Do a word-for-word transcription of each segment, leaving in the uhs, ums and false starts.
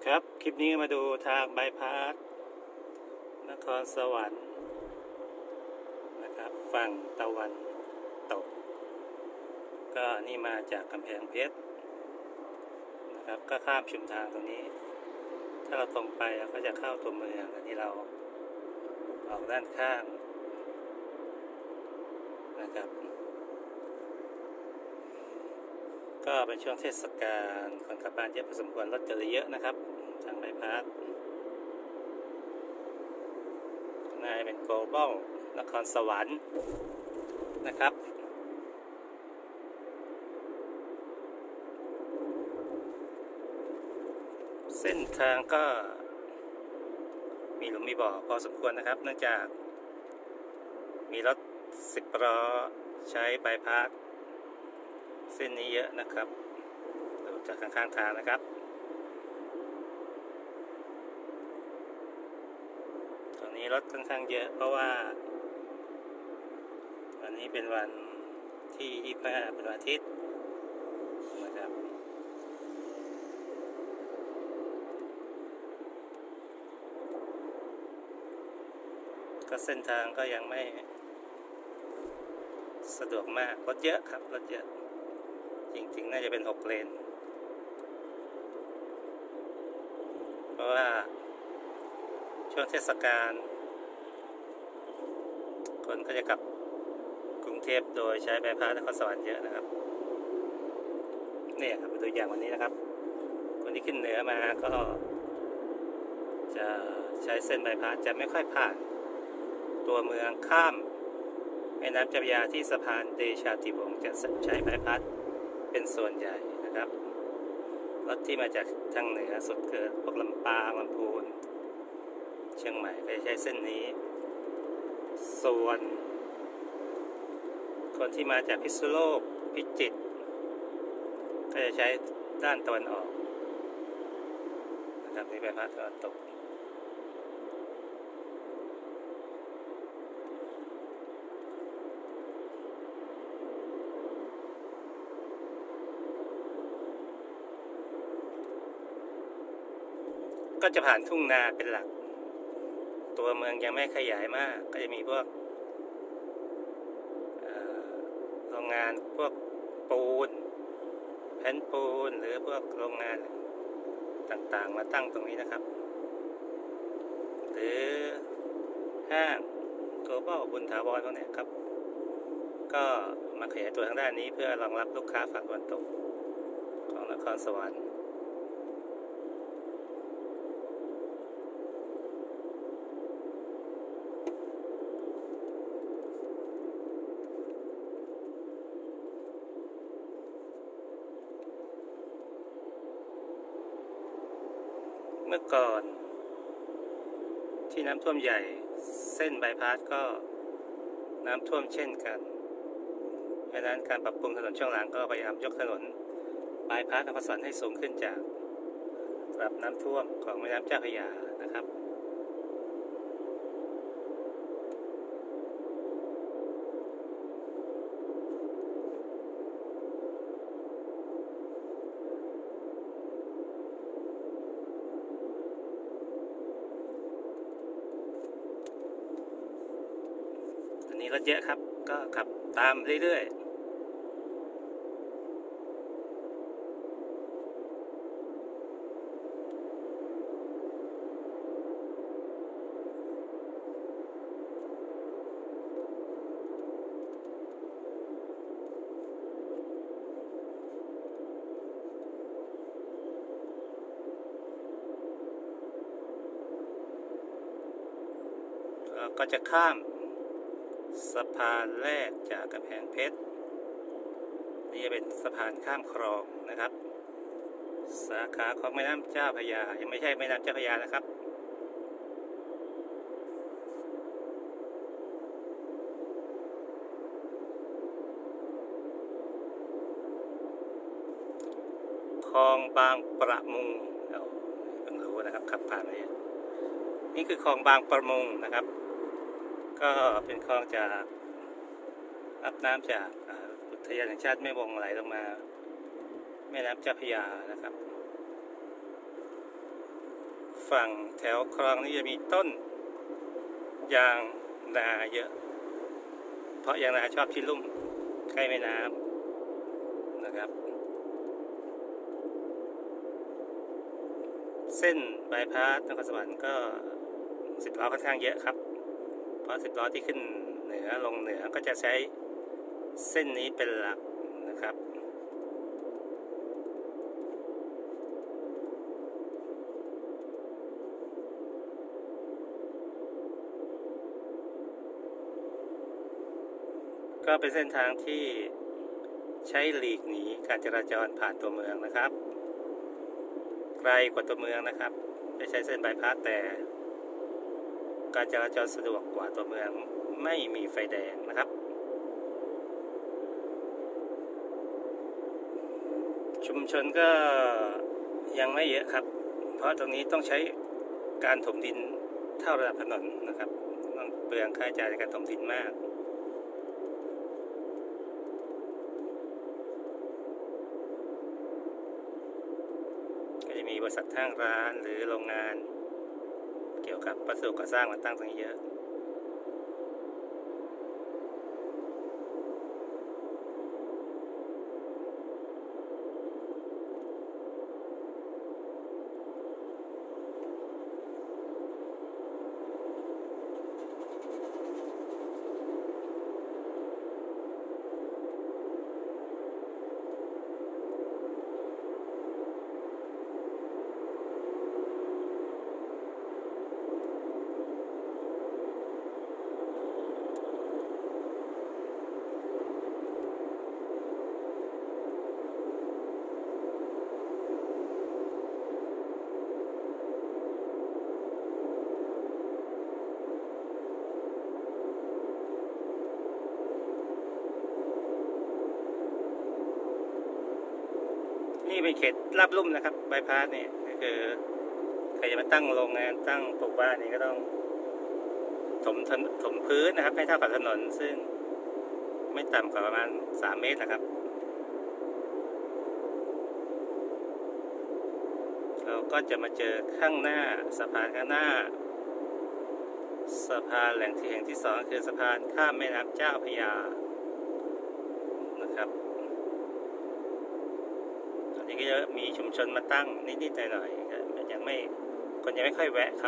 ครับคลิปนี้มาดูทางบายพาสนครสวรรค์นะครับฝั่งตะวันตกก็นี่มาจากกำแพงเพชรนะครับก็ข้ามชุมทางตรงนี้ถ้าเราตรงไปเราก็จะเข้าตัวเมืองอันนี้เราออกด้านข้างนะครับก็เป็นช่วงเทศกาลคนขับบ้านเยอะพอสมควรรถจะเยอะนะครับทางบายพาสนายเป็น Global นครสวรรค์นะครับเส้นทางก็มีหลุมมีบ่อพอสมควรนะครับเนื่องจากมีรถสิบล้อใช้บายพาสเส้นนี้เยอะนะครับดูจากข้างๆทางนะครับตรงนี้รถค่อนข้างเยอะเพราะว่าวันนี้เป็นวันที่ยี่สิบห้าเป็นวันอาทิตย์นะครับก็เส้นทางก็ยังไม่สะดวกมากรถเยอะครับรถเยอะจริงๆน่าจะเป็นหกเลนเพราะว่าช่วงเทศกาลคนก็จะกลับกรุงเทพโดยใช้บายพาสนครสวรรค์เยอะนะครับนี่ครับเป็นตัวอย่างวันนี้นะครับคนที่ขึ้นเหนือมาก็จะใช้เส้นบายพาสจะไม่ค่อยผ่านตัวเมืองข้ามแม่น้ำเจ้าพระยาที่สะพานเดชาติวงศ์จะใช้บายพาสเป็นส่วนใหญ่นะครับรถที่มาจากทางเหนือสุดเกิดพวกลำปางลำพูนเชียงใหม่ก็จะใช้เส้นนี้ส่วนคนที่มาจากพิษณุโลกพิจิตรก็จะใช้ด้านตะวันออกนะครับนี่บายพาสตะวันตกก็จะผ่านทุ่งนาเป็นหลักตัวเมืองยังไม่ขยายมากก็จะมีพวกโรงงานพวกปูนแผ่นปูนหรือพวกโรงงานต่างๆมาตั้งตรงนี้นะครับหรือห้างโกลบอลบุญถาวรพวกนี้ครับก็มาขยายตัวทางด้านนี้เพื่อรองรับลูกค้าฝั่งตะวันตกของนครสวรรค์เมื่อก่อนที่น้ำท่วมใหญ่เส้นบายพาสก็น้ำท่วมเช่นกันดังนั้นการปรับปรุงถนนช่วงหลังก็พยายามยกถนนบายพาสนครสวรรค์ให้สูงขึ้นจากระดับน้ำท่วมของแม่น้ำเจ้าพระยานะครับนี้รถเยอะครับก็ขับตามเรื่อยๆก็จะข้ามสะพานแรกจากกำแพงเพชรนี่จะเป็นสะพานข้ามคลองนะครับสาขาของแม่น้ำเจ้าพระยายังไม่ใช่แม่น้ำเจ้าพระยานะครับคลองบางประมุงเราเพิ่งรู้นะครับขับผ่านนี้นี่คือคลองบางประมุงนะครับก็เป็นคลองจากรับน้ำจากอุทยานแห่งชาติแม่วงไหลลงมาแม่น้ำเจ้าพระยานะครับ คฝั่งแถวคลองนี้จะมีต้นยางนาเยอะเพราะยางนาชอบที่ลุ่มใกล้แม่น้ำนะครับเส้นบายพาสนครสวรรค์ก็สิบล้อค่อนข้างเยอะครับเพราะสิบล้อที่ขึ้นเหนือลงเหนือก็จะใช้เส้นนี้เป็นหลักนะครับก็เป็นเส้นทางที่ใช้หลีกหนีการจราจรผ่านตัวเมืองนะครับไกลกว่าตัวเมืองนะครับไม่ใช้เส้นบายพาสแต่การจราจรสะดวกกว่าตัวเมืองไม่มีไฟแดงนะครับชุมชนก็ยังไม่เยอะครับเพราะตรงนี้ต้องใช้การถมดินเท่าระดับถนนนะครับต้องเปลืองค่าใช้จ่ายในการถมดินมากก็จะมีบริษัทห้างร้านหรือโรงงานเกี่ยวกับวัสดุก่อสร้างมาตั้งตรงนี้เยอะนี่เป็นเขตลาดลุ่มนะครับบายพาสเนี่ยคือใครจะมาตั้งโรงงานตั้งปลูกบ้านนี่ก็ต้องถมถมพื้นนะครับให้เท่ากับถนนซึ่งไม่ต่ำกว่าประมาณสามเมตรนะครับเราก็จะมาเจอข้างหน้าสะพานข้างหน้าสะพานแหล่งที่แห่งที่สองคือสะพานข้ามแม่น้ำเจ้าพระยานะครับนี่ก็จะมีชุมชนมาตั้งนิดๆหน่อยๆยังไม่คนยังไม่ค่อยแวะครับ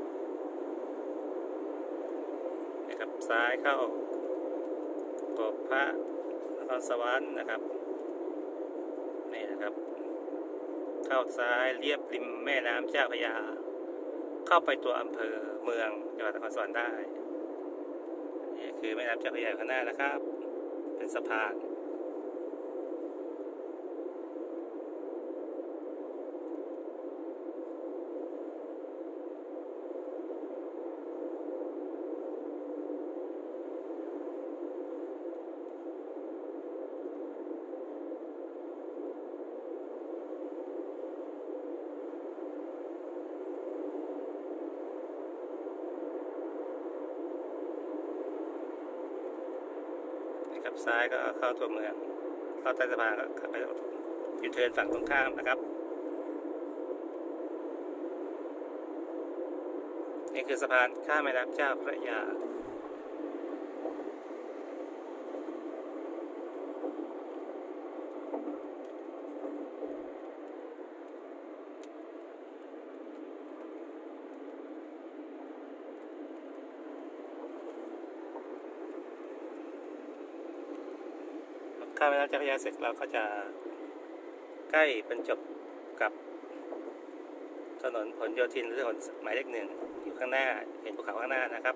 นะครับซ้ายเข้ากบพระนครสวรรค์นะครับนี่นะครับเข้าซ้ายเลียบริมแม่น้ำเจ้าพระยาเข้าไปตัวอำเภอเมืองจังหวัดนครสวรรค์ได้นี่คือแม่น้ำเจ้าพระยาข้างหน้านะครับเป็นสะพานกับซ้ายก็เข้าตัวเมืองเข้าใต้สะพานก็ไปยูเทิร์นฝั่งตรงข้ามนะครับนี่คือสะพานข้ามแม่น้ำเจ้าพระยาข้ามแม่น้ำเจ้าพระยาเสร็จเราก็จะใกล้บรรจบกับถนนผลโยธินหรือถนนหมายเลขหนึ่งอยู่ข้างหน้าเห็นภูเขาข้างหน้านะครับ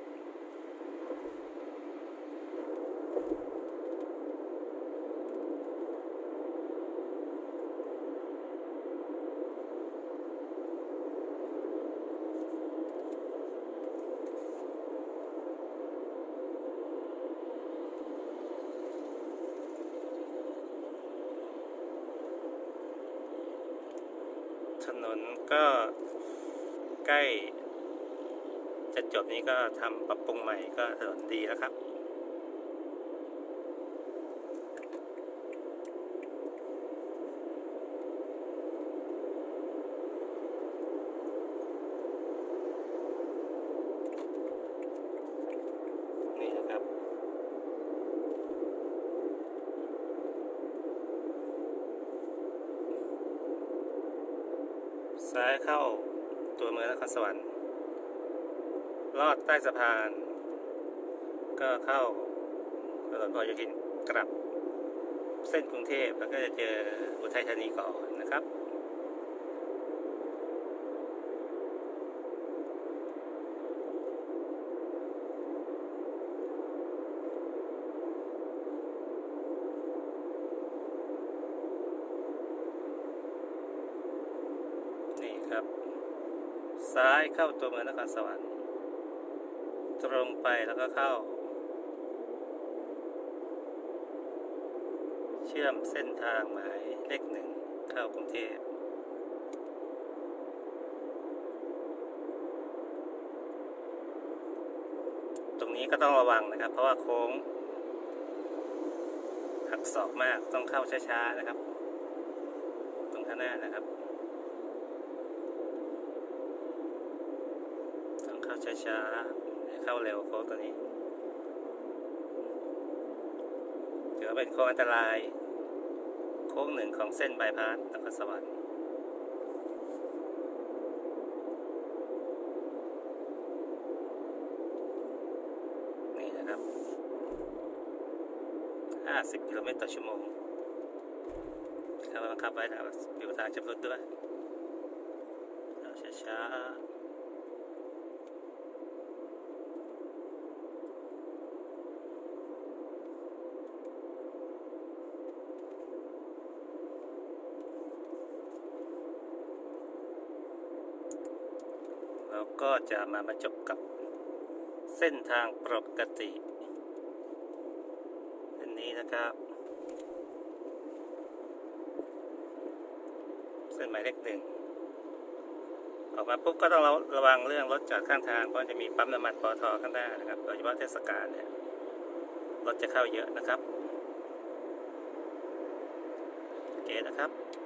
ถนนก็ใกล้จะจบนี้ก็ทำปรับปรุงใหม่ก็ถนนดีแล้วครับซ้ายเข้าตัวเมืองนครสวรรค์ลอดใต้สะพานก็เข้าถนนพหลโยธินกลับเส้นกรุงเทพแล้วก็จะเจออุทัยธานีก่อนนะครับนี่ครับซ้ายเข้าตัวเมืองนครสวรรค์ตรงไปแล้วก็เข้าเชื่อมเส้นทางหมายเลขหนึ่งเข้ากรุงเทพตรงนี้ก็ต้องระวังนะครับเพราะว่าโค้งหักศอกมากต้องเข้าช้าๆนะครับตรงข้างหน้านะครับต้องเข้าช้าๆเข้าเร็วโค้งตัวนี้ถือว่าเป็นโค้งอันตรายโค้งหนึ่งของเส้นบายพาสนครสวรรค์นี่นะครับห้าสิบกิโลเมตรต่อชั่วโมงเขาบังคับไว้นะครับปิวทางชำรุดด้วยเอาช้าๆแล้วก็จะมาบรรจบกับเส้นทางปกติเส้นนี้นะครับเส้นหมายเลขหนึ่งออกมาปุ๊บก็ต้องระวังเรื่องรถจอดข้างทางเพราะจะมีปั๊มน้ำมันปตท.ข้างหน้านะครับโดยเฉพาะเทศกาลเนี่ยรถจะเข้าเยอะนะครับโอเคนะครับ